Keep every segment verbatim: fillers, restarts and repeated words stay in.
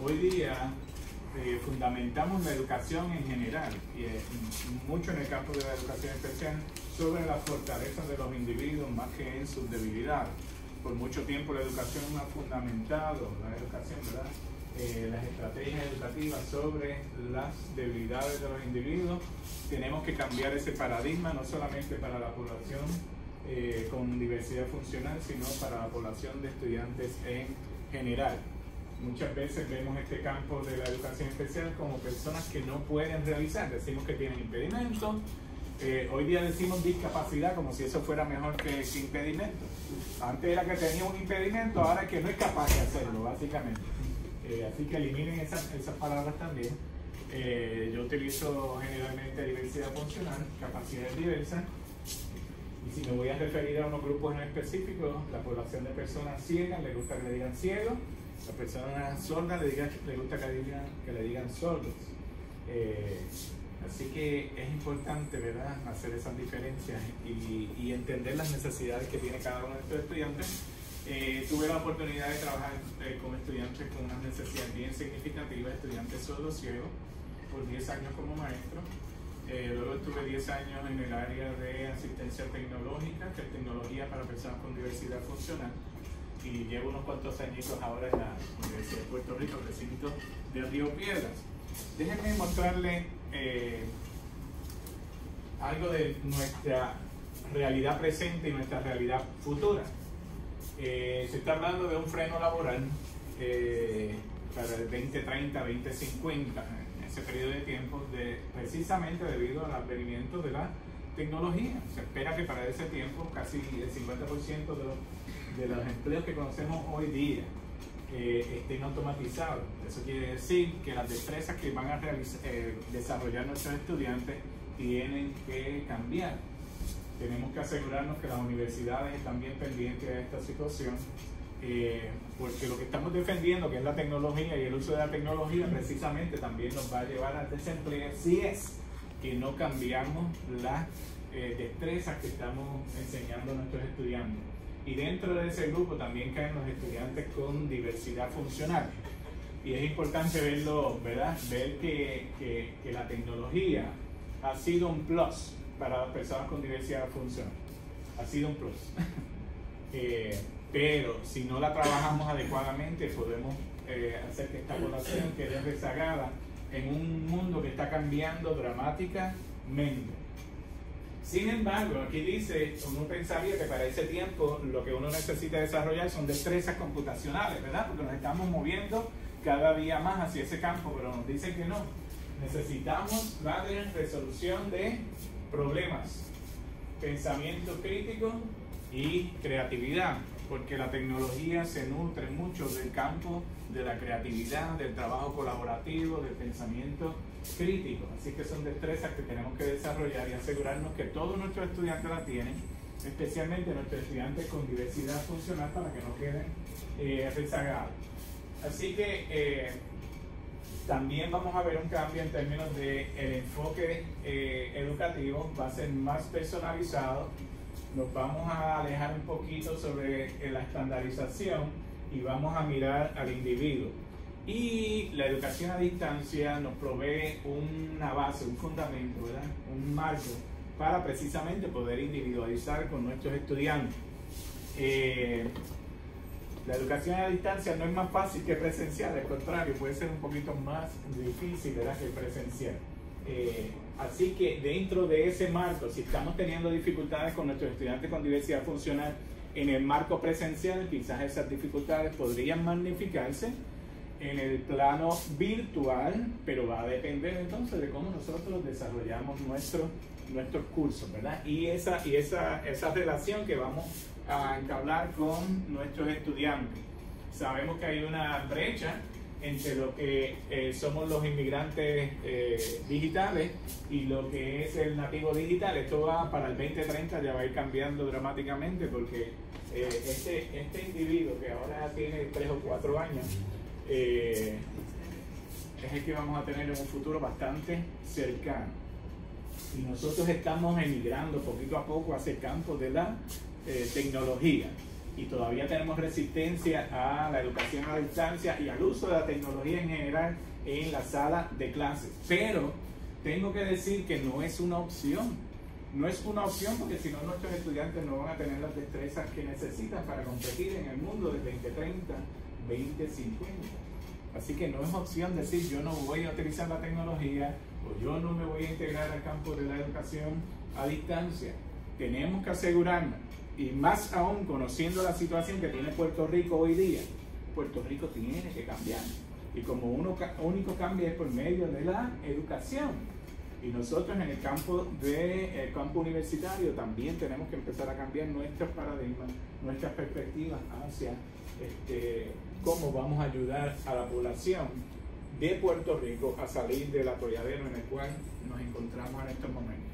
hoy día eh, fundamentamos la educación en general, y eh, mucho en el campo de la educación especial, sobre las fortalezas de los individuos más que en sus debilidades. Por mucho tiempo la educación ha fundamentado, la educación, ¿verdad? Eh, las estrategias educativas sobre las debilidades de los individuos. Tenemos que cambiar ese paradigma, no solamente para la población eh, con diversidad funcional, sino para la población de estudiantes en general. Muchas veces vemos este campo de la educación especial como personas que no pueden realizar, decimos que tienen impedimentos. Eh, hoy día decimos discapacidad como si eso fuera mejor que, que impedimento. Antes era que tenía un impedimento, ahora es que no es capaz de hacerlo, básicamente. Eh, así que eliminen esas, esas palabras también. Eh, yo utilizo generalmente diversidad funcional, capacidades diversas. Y si me voy a referir a unos grupos en específico, la población de personas ciegas le gusta que le digan ciegos, la persona sorda le, diga, le gusta que le digan, que le digan sordos. Eh, Así que es importante, ¿verdad?, hacer esas diferencias y, y entender las necesidades que tiene cada uno de estos estudiantes. Eh, tuve la oportunidad de trabajar eh, con estudiantes con unas necesidades bien significativas, estudiantes sordos ciegos, por diez años como maestro. Eh, luego estuve diez años en el área de asistencia tecnológica, que es tecnología para personas con diversidad funcional. Y llevo unos cuantos añitos ahora en la Universidad de Puerto Rico, recinto de Río Piedras. Déjenme mostrarles eh, algo de nuestra realidad presente y nuestra realidad futura. Eh, se está hablando de un freno laboral eh, para el veinte treinta, veinte cincuenta, en ese periodo de tiempo, de, precisamente debido al advenimiento de la tecnología. Se espera que para ese tiempo casi el cincuenta por ciento de los, de los empleos que conocemos hoy día Eh, estén automatizados. Eso quiere decir que las destrezas que van a realizar, eh, desarrollar nuestros estudiantes tienen que cambiar. Tenemos que asegurarnos que las universidades están bien pendientes de esta situación, eh, porque lo que estamos defendiendo, que es la tecnología y el uso de la tecnología, precisamente también nos va a llevar al desempleo si es que no cambiamos las eh, destrezas que estamos enseñando a nuestros estudiantes. Y dentro de ese grupo también caen los estudiantes con diversidad funcional. Y es importante verlo, ¿verdad? Ver que, que, que la tecnología ha sido un plus para las personas con diversidad funcional. Ha sido un plus. eh, pero si no la trabajamos adecuadamente, podemos eh, hacer que esta población quede rezagada en un mundo que está cambiando dramáticamente. Sin embargo, aquí dice, uno pensaría que para ese tiempo lo que uno necesita desarrollar son destrezas computacionales, ¿verdad? Porque nos estamos moviendo cada día más hacia ese campo, pero nos dice que no. Necesitamos la resolución de problemas, pensamiento crítico y creatividad, porque la tecnología se nutre mucho del campo de la creatividad, del trabajo colaborativo, del pensamiento crítico. Así que son destrezas que tenemos que desarrollar y asegurarnos que todos nuestros estudiantes la tienen, especialmente nuestros estudiantes con diversidad funcional, para que no queden eh, rezagados. Así que eh, también vamos a ver un cambio en términos de el enfoque eh, educativo, va a ser más personalizado. Nos vamos a alejar un poquito sobre la estandarización y vamos a mirar al individuo. Y la educación a distancia nos provee una base, un fundamento, ¿verdad?, un marco para precisamente poder individualizar con nuestros estudiantes. Eh, la educación a distancia no es más fácil que presencial, al contrario, puede ser un poquito más difícil, ¿verdad?, que presencial. Eh, así que dentro de ese marco, si estamos teniendo dificultades con nuestros estudiantes con diversidad funcional en el marco presencial, quizás esas dificultades podrían magnificarse en el plano virtual, pero va a depender entonces de cómo nosotros desarrollamos nuestro, nuestros cursos, ¿verdad? Y, esa, y esa, esa relación que vamos a entablar con nuestros estudiantes. Sabemos que hay una brecha entre lo que eh, somos los inmigrantes eh, digitales y lo que es el nativo digital. Esto va para el veinte treinta, ya va a ir cambiando dramáticamente, porque eh, este, este individuo que ahora tiene tres o cuatro años eh, es el que vamos a tener en un futuro bastante cercano. Y nosotros estamos emigrando poquito a poco hacia el campo de la eh, tecnología. y todavía tenemos resistencia a la educación a distancia y al uso de la tecnología en general en la sala de clases. Pero tengo que decir que no es una opción. No es una opción porque si no nuestros estudiantes no van a tener las destrezas que necesitan para competir en el mundo del veinte treinta, veinte cincuenta. Así que no es opción decir yo no voy a utilizar la tecnología o yo no me voy a integrar al campo de la educación a distancia. Tenemos que asegurarnos, y más aún conociendo la situación que tiene Puerto Rico hoy día, Puerto Rico tiene que cambiar. Y como uno único cambia es por medio de la educación. Y nosotros en el campo, de, el campo universitario también tenemos que empezar a cambiar nuestros paradigmas, nuestras perspectivas hacia este, cómo vamos a ayudar a la población de Puerto Rico a salir del atolladero en el cual nos encontramos en estos momentos.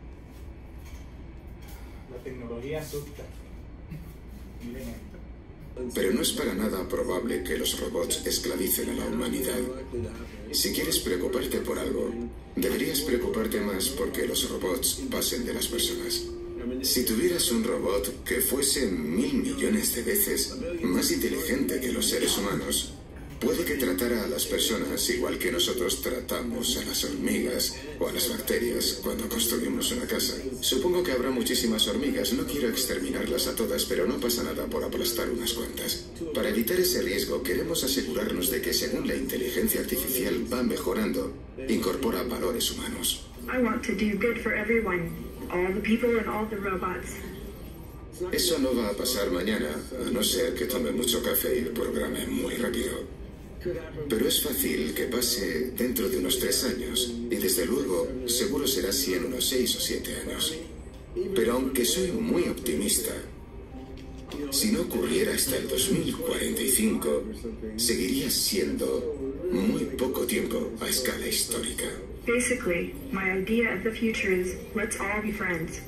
La tecnología asusta. Miren esto. Pero no es para nada probable que los robots esclavicen a la humanidad. Si quieres preocuparte por algo, deberías preocuparte más porque los robots pasen de las personas. Si tuvieras un robot que fuese mil millones de veces más inteligente que los seres humanos, puede que tratara a las personas igual que nosotros tratamos a las hormigas o a las bacterias cuando construimos una casa. Supongo que habrá muchísimas hormigas, no quiero exterminarlas a todas, pero no pasa nada por aplastar unas cuantas. Para evitar ese riesgo, queremos asegurarnos de que según la inteligencia artificial va mejorando, incorpora valores humanos. I want to do good for everyone, all the people and all the robots. Eso no va a pasar mañana, a no ser que tome mucho café y el programe muy rápido. Pero es fácil que pase dentro de unos tres años, y desde luego seguro será así en unos seis o siete años. Pero aunque soy muy optimista, si no ocurriera hasta el dos mil cuarenta y cinco, seguiría siendo muy poco tiempo a escala histórica. Basically, my idea of the future is let's all be friends.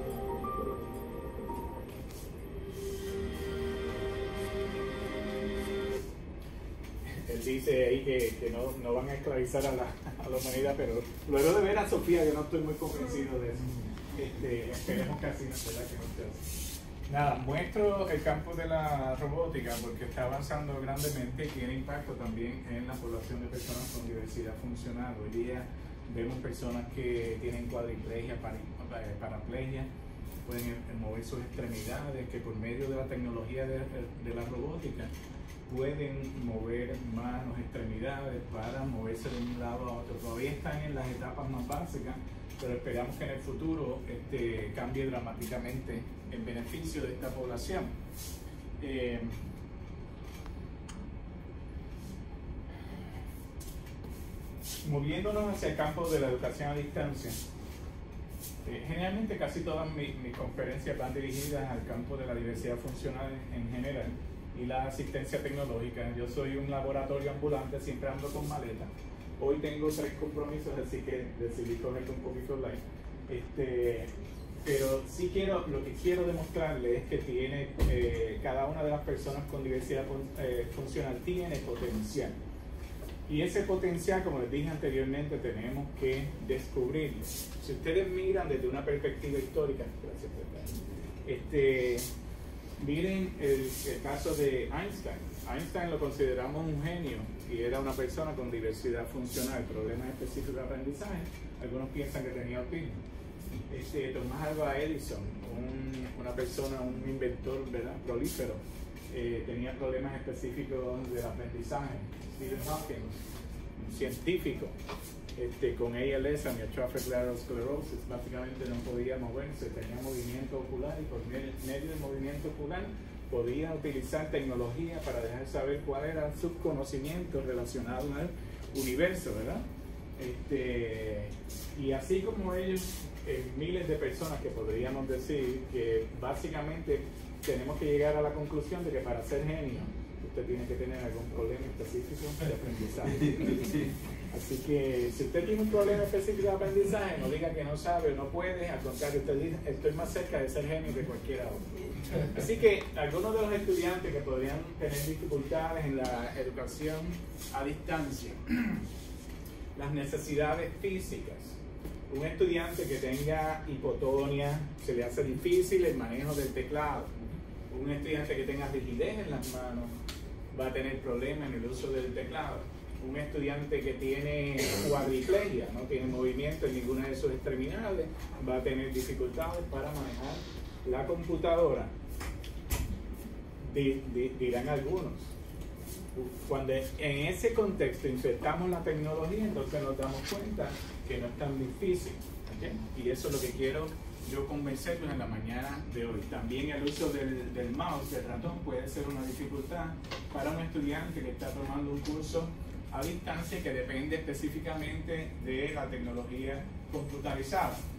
Dice ahí que, que no, no van a esclavizar a la, a la humanidad, pero luego de ver a Sofía yo no estoy muy convencido de eso. Este, esperemos que así no sea, que no sea así. Nada, muestro el campo de la robótica porque está avanzando grandemente y tiene impacto también en la población de personas con diversidad funcional. Hoy día vemos personas que tienen cuadriplegia, paraplegia, pueden mover sus extremidades, que por medio de la tecnología de, de la robótica pueden mover manos, extremidades para moverse de un lado a otro. Todavía están en las etapas más básicas, pero esperamos que en el futuro este, cambie dramáticamente en beneficio de esta población. Eh, moviéndonos hacia el campo de la educación a distancia, eh, generalmente casi todas mis, mis conferencias van dirigidas al campo de la diversidad funcional en, en general y la asistencia tecnológica. Yo soy un laboratorio ambulante, siempre ando con maleta. Hoy tengo tres compromisos, así que decidí cogerlo un poquito online. Este, pero sí quiero, lo que quiero demostrarles es que tiene, eh, cada una de las personas con diversidad eh, funcional tiene potencial. Y ese potencial, como les dije anteriormente, tenemos que descubrirlo. Si ustedes miran desde una perspectiva histórica, gracias, este, miren el, el caso de Einstein. Einstein lo consideramos un genio y era una persona con diversidad funcional, problemas específicos de aprendizaje. Algunos piensan que tenía autismo. Este, Thomas Alva Edison, un, una persona, un inventor, ¿verdad?, prolífero, eh, tenía problemas específicos del aprendizaje. Stephen Hawking, un científico, este, con A L S, Amyotrophic Lateral Sclerosis, básicamente no podía moverse, tenía movimiento ocular y por medio del movimiento ocular podía utilizar tecnología para dejar saber cuáles eran sus conocimientos relacionados al universo, ¿verdad? Este, y así como ellos, eh, miles de personas que podríamos decir que básicamente tenemos que llegar a la conclusión de que para ser genio usted tiene que tener algún problema específico de aprendizaje. Así que si usted tiene un problema específico de aprendizaje, no diga que no sabe o no puede, al contrario, usted dice, estoy más cerca de ser genio que cualquiera otro. Así que algunos de los estudiantes que podrían tener dificultades en la educación a distancia, las necesidades físicas. Un estudiante que tenga hipotonia, se le hace difícil el manejo del teclado. Un estudiante que tenga rigidez en las manos va a tener problemas en el uso del teclado. Un estudiante que tiene cuadriplegia, no tiene movimiento en ninguna de sus extremidades, va a tener dificultades para manejar la computadora. Di, di, dirán algunos. Cuando en ese contexto insertamos la tecnología, entonces nos damos cuenta que no es tan difícil. ¿Okay? Y eso es lo que quiero yo convencerlos en la mañana de hoy. También el uso del, del mouse, del ratón, puede ser una dificultad para un estudiante que está tomando un curso a distancia que depende específicamente de la tecnología computarizada.